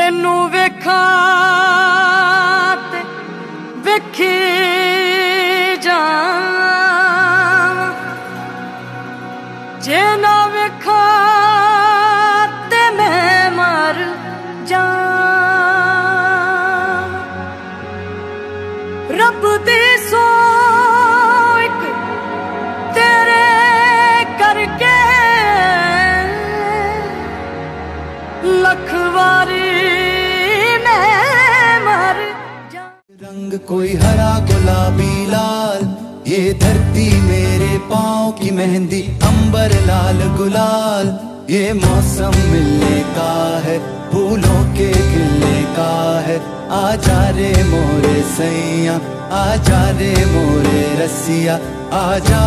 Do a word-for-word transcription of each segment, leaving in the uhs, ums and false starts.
तेनू वेखा ते वेखी जावां, जे ना वेखा ते मैं मर जावां। रब दी सोच तेरे करके लख वारी मैं मर जा। रंग कोई हरा गुलाबी लाल, ये धरती मेरे पाँव की मेहंदी, अंबर लाल गुलाल। ये मौसम मिलने का है, फूलों के खिलने का है। आजा रे मोरे सैया, आजा रे मोरे रसिया, आजा।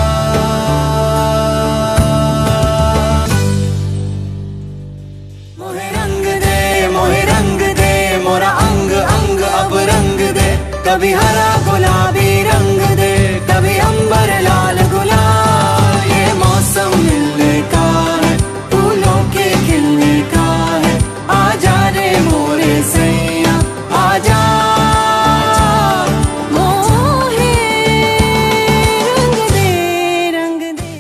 मोहे रंग दे, मोहे रंग दे, मोरा अंग अंग अब रंग दे। कभी हरा गुलाबी रंग दे, कभी अंबर लाल गुलाल। ये मौसम मिलने का है, फूलों के खिलने का है। आजा रे मोरे सैया, आजा। मोहे रंग दे, रंग दे।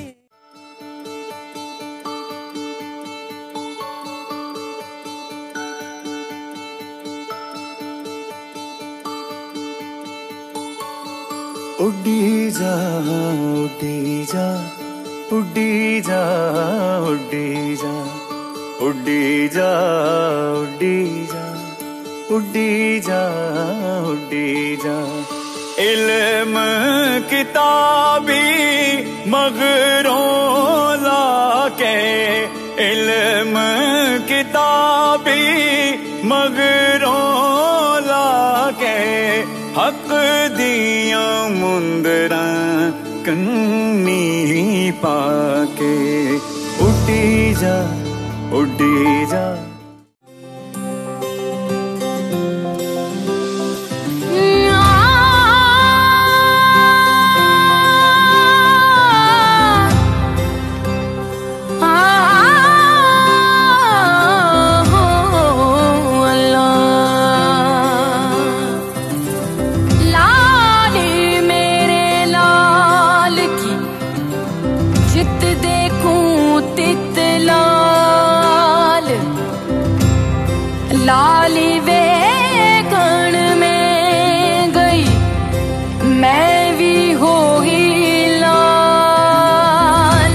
उड़ी जा उड़ी जा उड़ी जा उड़ी जा उड़ी जा उड़ी जा उड़ी जा उड़ी जा। इल्म किताबी मगरों लाके, इल्म किताबी मगरों लाके। हक दिया मुंदरा कन्नी पाके। उड़ी जा उड़ी जा। लाली वे कण में गई, मैं भी हो ही लाल।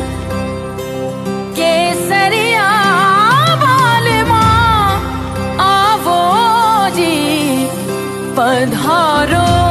केसरिया बाल माँ आवो जी पधारो।